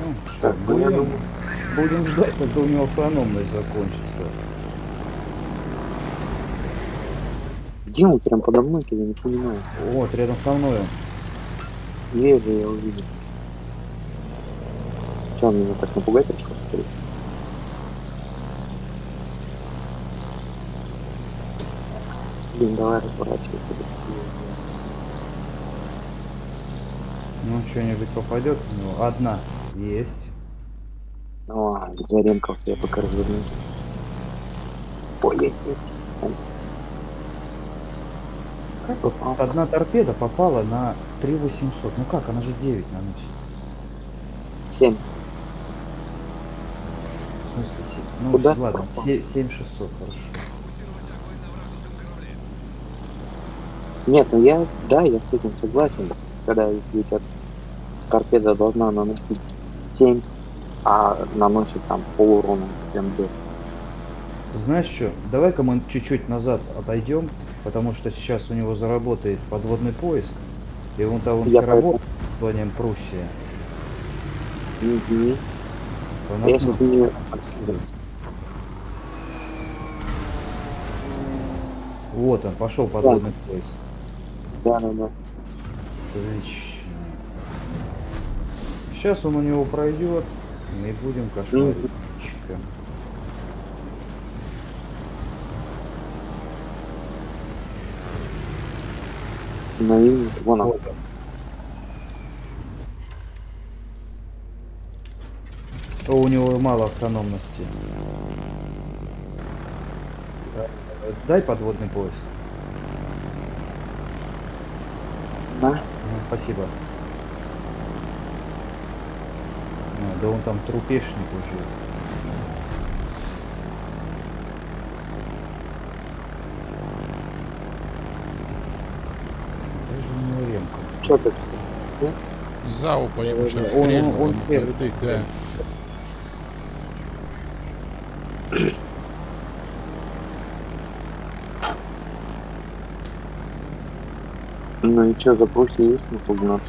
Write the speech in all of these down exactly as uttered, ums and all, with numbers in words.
Ну что, Так, ну я будем, думаю... будем ждать, когда у него автономность закончится. Где он прям подо мной, я не понимаю. Вот, рядом со мной он. Вижу, я увидел. Че, он меня так напугать решил, что ли? Блин, давай разворачивайся. Ну, что-нибудь попадет в него? Одна. Есть. А, заремкался, я пока развернусь. Ой, есть, есть. Как попал? Одна торпеда попала на три восемьсот. Ну как, она же девять наносит. Семь. В смысле, семь. Ну, Куда ладно, попал? семь шестьсот, хорошо. Нет, ну я, да, я с этим согласен. Когда если у тебя торпеда должна наносить семь, а наносит там полурона, прям до. Знаешь что, давай-ка мы чуть-чуть назад отойдем, потому что сейчас у него заработает подводный поиск, и вон там он Я работает с названием Пруссия. Угу. По А нас я сейчас не... Вот он, пошел подводный Да. поиск. Да, да, да. Отлично. Сейчас он у него пройдет, и будем кошмарить. Угу. На линии, вон он. Вот он. О, у него мало автономности. Дай подводный поиск. Да. Ну, спасибо. А, да он там трупешник уже. Даже у него ремка. Что ты? Зау по нему сейчас Он, стрельнул, он, он ему сверху. кирдык, да. Ну и что, за Пруссией есть на угнаться?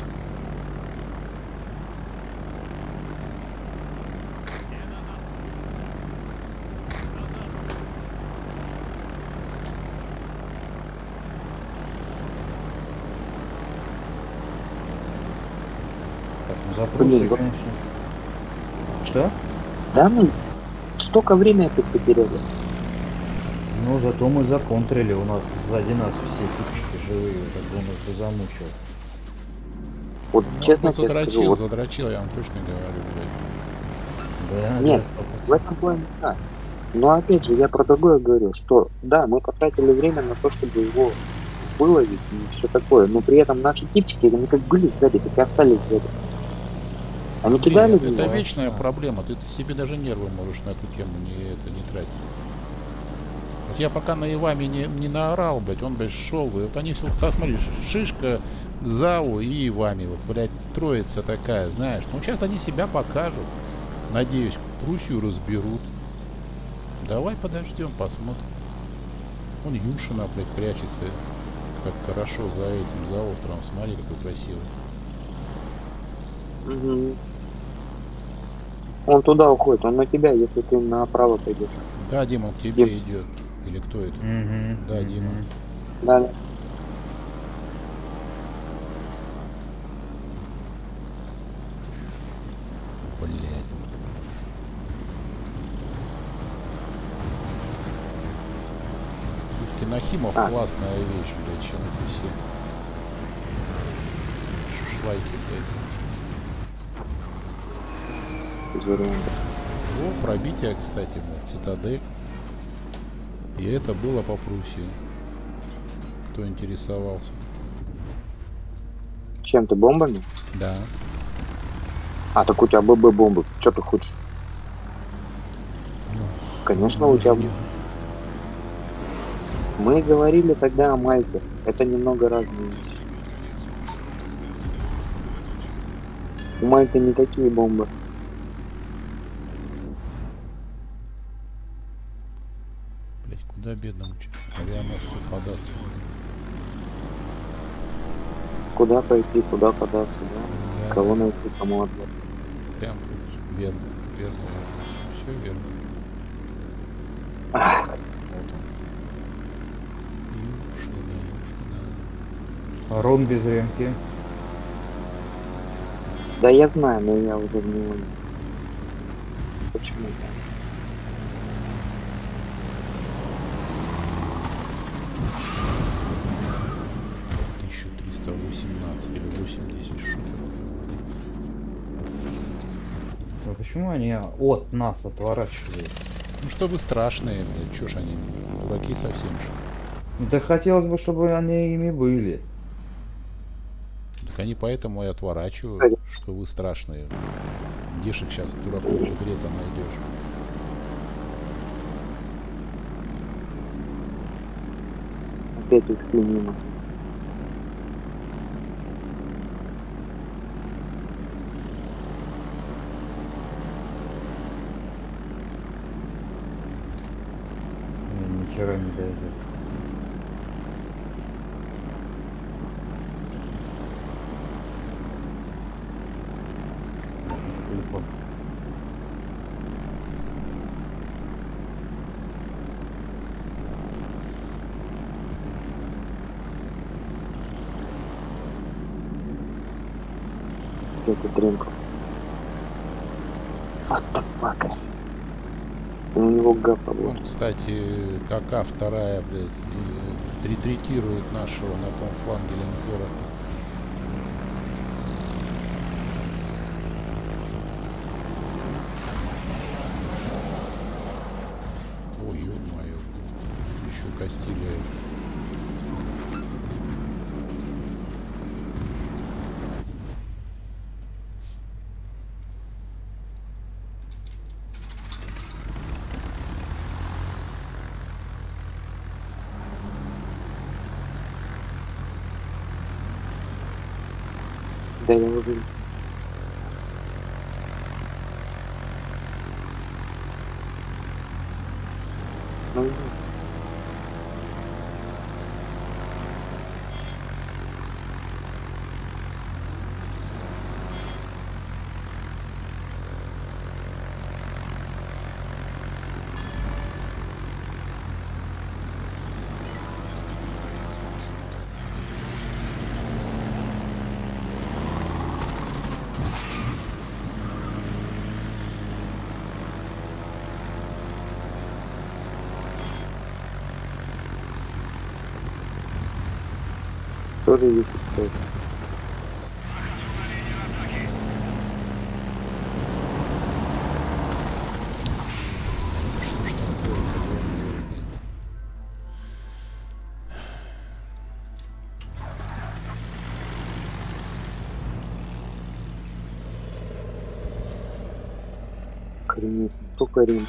Так, ну за Пруссией, Блин, вот- конечно. Что? Да, ну, столько времени тут потеряли. Ну, зато мы законтрили, у нас сзади нас все типчики живые, как бы он их бы замучил. Вот Ну, честно он тебе задрочил, скажу, вот, задрочил, я вам точно говорю, блядь. Да, нет, да, в этом плане да. Но опять же, я про другое говорю, что да, мы потратили время на то, чтобы его выловить и все такое, но при этом наши типчики, они как были сзади, так и остались сзади. Они Блин, кидали в это, это него. вечная проблема, ты, ты себе даже нервы можешь на эту тему не, это, не тратить. Вот я пока на Иваме не, не наорал, блядь, он, блядь, шел, и вот они все, смотри, Шишка, Зау и Ивами, вот, блядь, троица такая, знаешь. Ну, сейчас они себя покажут. Надеюсь, Пруссию разберут. Давай подождем, посмотрим. Вон Юшина, блядь, прячется. Как хорошо за этим, за островом. Смотри, какой красивый. Угу. Он туда уходит, он на тебя, если ты направо пойдешь. Да, Дима, к тебе Дим. идет. Или кто это? Угу, Да, угу. Дима. Да, да. Блядь. Все-таки Нахимов А. классная вещь, блядь, чем эти все шушлайки, блядь. Здорово. О, пробитие, кстати, блядь, цитадель. И это было по Пруссии. Кто интересовался. Чем ты, бомбами? Да. А, так у тебя ББ бомбы. Что ты хочешь? Ну, Конечно, мы у тебя... же не- Мы говорили тогда о Мальте. Это немного разные вещи. У Мальты не такие бомбы. Блядь, куда бедному авианосцу податься? Куда пойти, куда податься, да? Да, Кого найти, кому отдать. прям тут Верно, верно, все верно. Ах, Вот он. Юшина, Юшина. Ром без ремки. да я знаю, но я уже в него не... Почему так? тысяча триста восемнадцать или восемьдесят шутер. А почему они от нас отворачивают? Ну чтобы страшные, блядь, чё ж они, дураки совсем что ли? Ну, да хотелось бы, чтобы они ими были. Так они поэтому и отворачивают, Кстати, что вы страшные. Где ж их сейчас дураков в игре-то найдешь? опять ушли мимо. Не, ни хера не дойдет. Телефон. Опять утренку. Вот так пака. У него гапа был. Он, кстати, КК вторая, блядь, и ретретирует нашего на том фланге линкора. Ой, ё-моё. Еще Кастилия. Да я уже... Ну, тоже есть кто-то. Что ж такое-то, ё-моё, блядь. Охренеть, только Рим.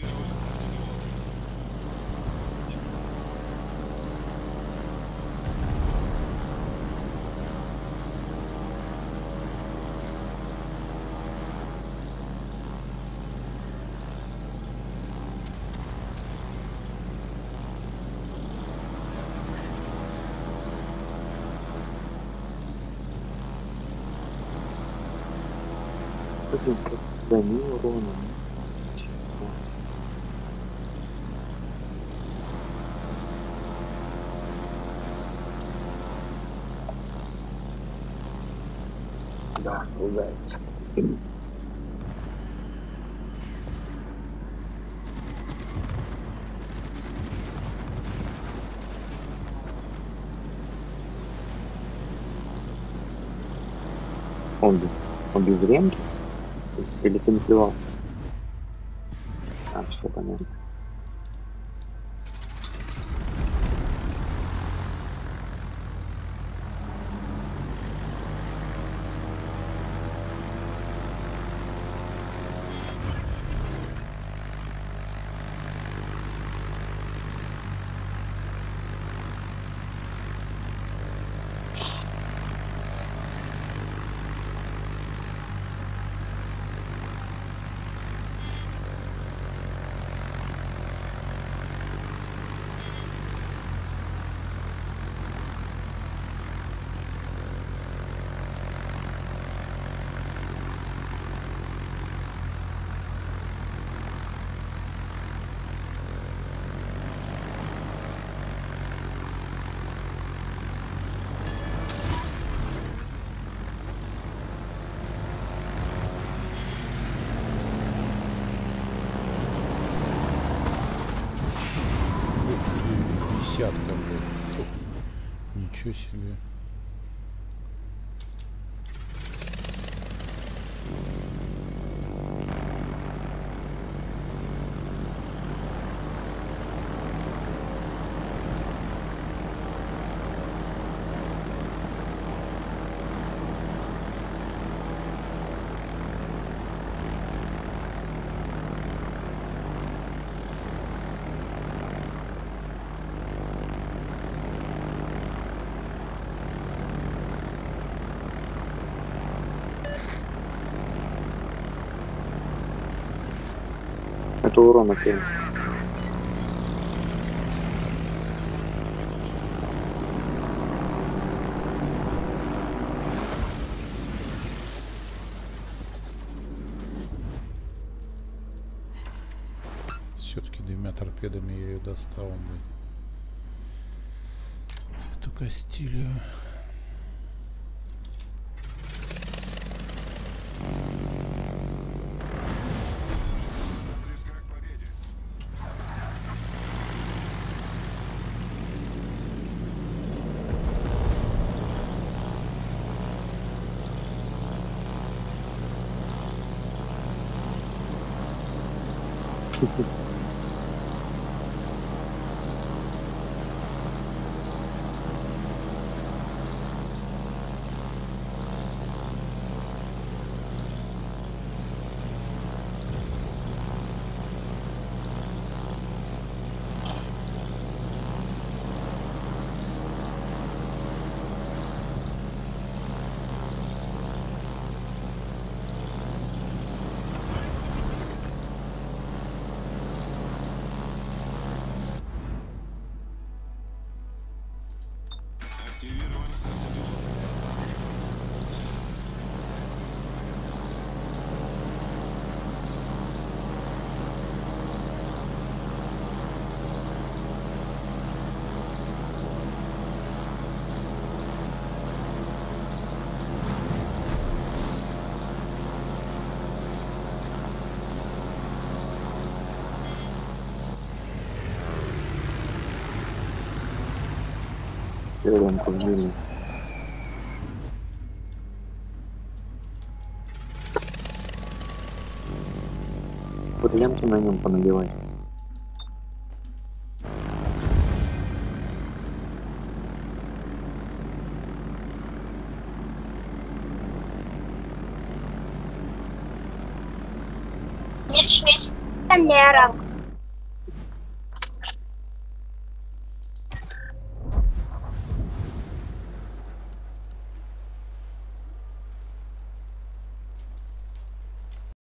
Блин, как сохранил урона. Да, ругается. Он, он без ремки? Или ты не плевал? А, все понятно. десятка, блядь. Ничего себе. Это урона фильм. Все-таки двумя торпедами я ее достал, блядь. Эту Кастилию. Лямку в длину. Вот лямки на нем понабивать. Нет, швейцарская мера.